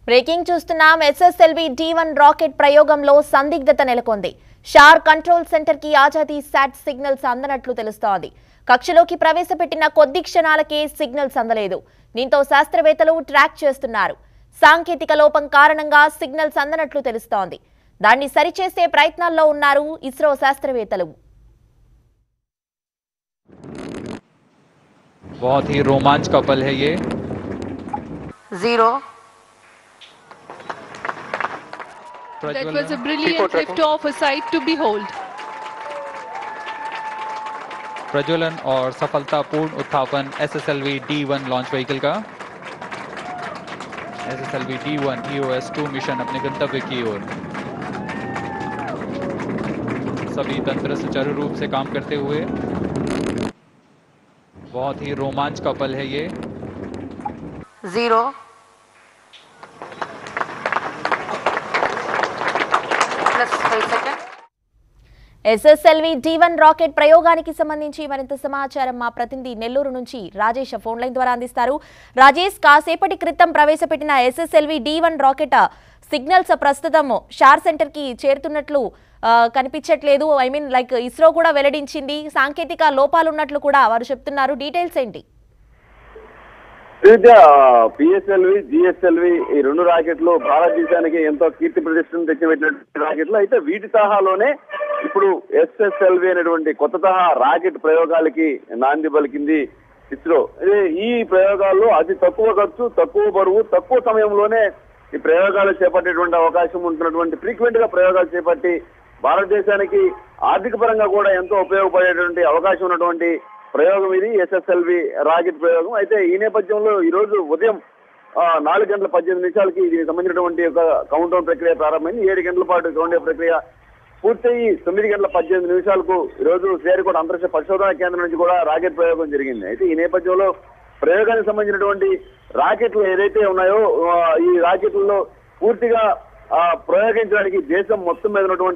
Breaking చూస్తున్నాం. SSLV-D1 rocket ప్రయోగంలో సందిగ్ధత నెలకొంది. షార్ కంట్రోల్ సెంటర్ కి ఆజాదీ శాట్ సిగ్నల్స్ అందనట్లు తెలుస్తోంది. కక్షలోకి ప్రవేశపెట్టిన కొద్ది క్షణాలకే సిగ్నల్స్ అందలేదు. దీంతో శాస్త్రవేత్తలు ట్రాక్ చేస్తున్నారు. సాంకేతిక లోపం కారణంగా సిగ్నల్స్ అందనట్లు తెలుస్తోంది. దాన్ని సరిచేసే ప్రయత్నాల్లో ఉన్నారు ఇస్రో శాస్త్రవేత్తలు. बहुत ही रोमांच का पल है ये. 0. That was a brilliant lift-off, a sight to behold. प्रज्वलन और सफलतापूर्ण उत्थापन SSLV-D1 लॉन्च व्हीकल का. SSLV-D1 EOS-2 मिशन अपने गंतव्य की ओर. सभी तंत्र सुचारू रूप से काम करते हुए. बहुत ही रोमांच का पल है ये. 0. SSLV-D1 రాకెట్ ప్రయోగానికి సంబంధించి మరింత సమాచారం మా ప్రతినిధి నెల్లూరు నుంచి రాజేష్ ఫోన్ లైన్ ద్వారా అందిస్తారు. రాజేష్, కాసేపటి క్రితం ప్రవేశపెట్టిన SSLV-D1 రాకెట్ సిగ్నల్స్ ప్రస్తుతం షార్ సెంటర్ కి చేరుతున్నట్లు కనిపించట్లేదు. ఇస్రో కూడా వెల్లడించింది. సాంకేతిక లోపాలు ఉన్నట్లు కూడా వారు చెప్తున్నారు. డీటెయిల్స్ ఏంటి? PSLV, GSLV ఈ రెండు రాకెట్లు భారతదేశానికి ఎంతో కీర్తి ప్రతిష్టను తెచ్చిపెట్టినటువంటి రాకెట్లు. అయితే వీటి తరహాలోనే ఇప్పుడు SSLV అనేటువంటి కొత్త తరహా రాకెట్ ప్రయోగాలకి నాంది పలికింది ఇస్రో. ఈ ప్రయోగాల్లో అతి తక్కువ ఖర్చు, తక్కువ బరువు, తక్కువ సమయంలోనే ఈ ప్రయోగాలు చేపట్టేటువంటి అవకాశం ఉంటున్నటువంటి ఫ్రీక్వెంట్ గా ప్రయోగాలు చేపట్టి భారతదేశానికి ఆర్థిక పరంగా కూడా ఎంతో ఉపయోగపడేటువంటి అవకాశం ఉన్నటువంటి ప్రయోగం ఇది SSLV రాకెట్ ప్రయోగం. అయితే ఈ నేపథ్యంలో ఈ రోజు ఉదయం 4:18 దీనికి సంబంధించినటువంటి ఒక కౌంట్ డౌన్ ప్రక్రియ ప్రారంభమైంది. 7 గంటల పాటు కౌంట్ డౌన్ ప్రక్రియ పూర్తయి 9:18 ఈ రోజు శ్రీహరికోట అంతరిక్ష పరిశోధన కేంద్రం నుంచి కూడా రాకెట్ ప్రయోగం జరిగింది. అయితే ఈ నేపథ్యంలో ప్రయోగానికి సంబంధించినటువంటి రాకెట్లు ఏదైతే ఉన్నాయో ఈ రాకెట్లలో పూర్తిగా ప్రయోగించడానికి దేశం మొత్తం మీద ఉన్నటువంటి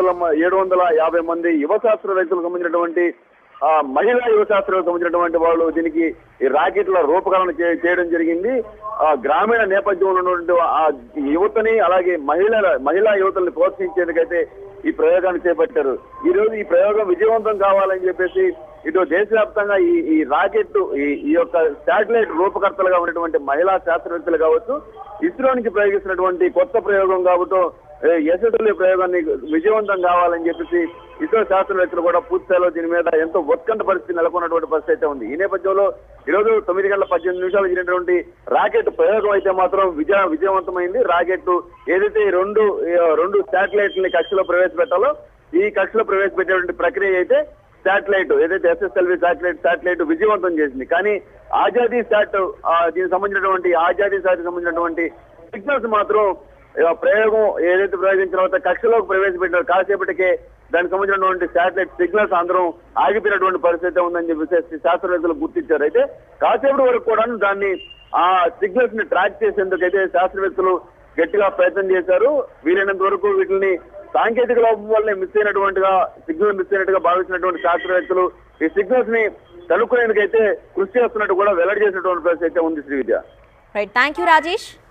750 మంది యువ శాస్త్రవేత్తలకు సంబంధించినటువంటి మహిళా యువ శాస్త్రాలకు సంబంధించినటువంటి వాళ్ళు దీనికి ఈ రాకెట్ల రూపకల్పన చేయడం జరిగింది. గ్రామీణ నేపథ్యంలో ఉన్నటువంటి ఆ యువతని అలాగే మహిళా యువతల్ని ప్రోత్సహించేందుకైతే ఈ ప్రయోగాన్ని చేపట్టారు. ఈ రోజు ఈ ప్రయోగం విజయవంతం కావాలని చెప్పేసి ఇటు దేశవ్యాప్తంగా ఈ రాకెట్ ఈ యొక్క శాటిలైట్ రూపకర్తలుగా ఉన్నటువంటి మహిళా శాస్త్రవేత్తలు కావచ్చు, ఇస్రో నుంచి ప్రయోగిస్తున్నటువంటి కొత్త ప్రయోగం కాబట్టి SSLV ప్రయోగాన్ని విజయవంతం కావాలని చెప్పేసి ఇస్రో శాస్త్రవేత్తలు కూడా పూర్తిస్థాయిలో దీని మీద ఎంతో ఉత్కంఠ పరిస్థితి నెలకొన్నటువంటి పరిస్థితి అయితే ఉంది. ఈ నేపథ్యంలో ఈరోజు 9:18 జరిగినటువంటి రాకెట్ ప్రయోగం అయితే మాత్రం విజయవంతమైంది. రాకెట్ ఏదైతే రెండు శాటిలైట్లని కక్షలో ప్రవేశపెట్టాలో ఈ కక్షలో ప్రవేశపెట్టేటువంటి ప్రక్రియ అయితే శాటిలైట్ ఏదైతే SSLV శాటిలైట్ విజయవంతం చేసింది. కానీ ఆజాదీ శాట్ దీనికి సంబంధించినటువంటి ఆజాదీ శాట్ సంబంధించినటువంటి సిగ్నల్స్ మాత్రం ప్రయోగం ఏదైతే ప్రయోగించిన తర్వాత కక్షలోకి ప్రవేశపెట్టినారు కాసేపటికే దానికి సంబంధించినటువంటి శాటిలైట్ సిగ్నల్స్ అందరం ఆగిపోయినటువంటి పరిస్థితి ఉందని చెప్పేసి శాస్త్రవేత్తలు గుర్తించారు. అయితే కాసేపటి వరకు కూడా దాన్ని ఆ సిగ్నల్స్ ని ట్రాక్ చేసేందుకైతే శాస్త్రవేత్తలు గట్టిగా ప్రయత్నం చేశారు. వీలైనంత వరకు వీటిని సాంకేతిక లోపం వల్లే సిగ్నల్ మిస్ అయినట్టుగా భావించినటువంటి శాస్త్రవేత్తలు ఈ సిగ్నల్స్ ని కనుక్కునేందుకైతే కృషి చేస్తున్నట్టు కూడా వెల్లడి చేసినటువంటి పరిస్థితి అయితే ఉంది. Shri Vidya. Right, thank you Rajesh.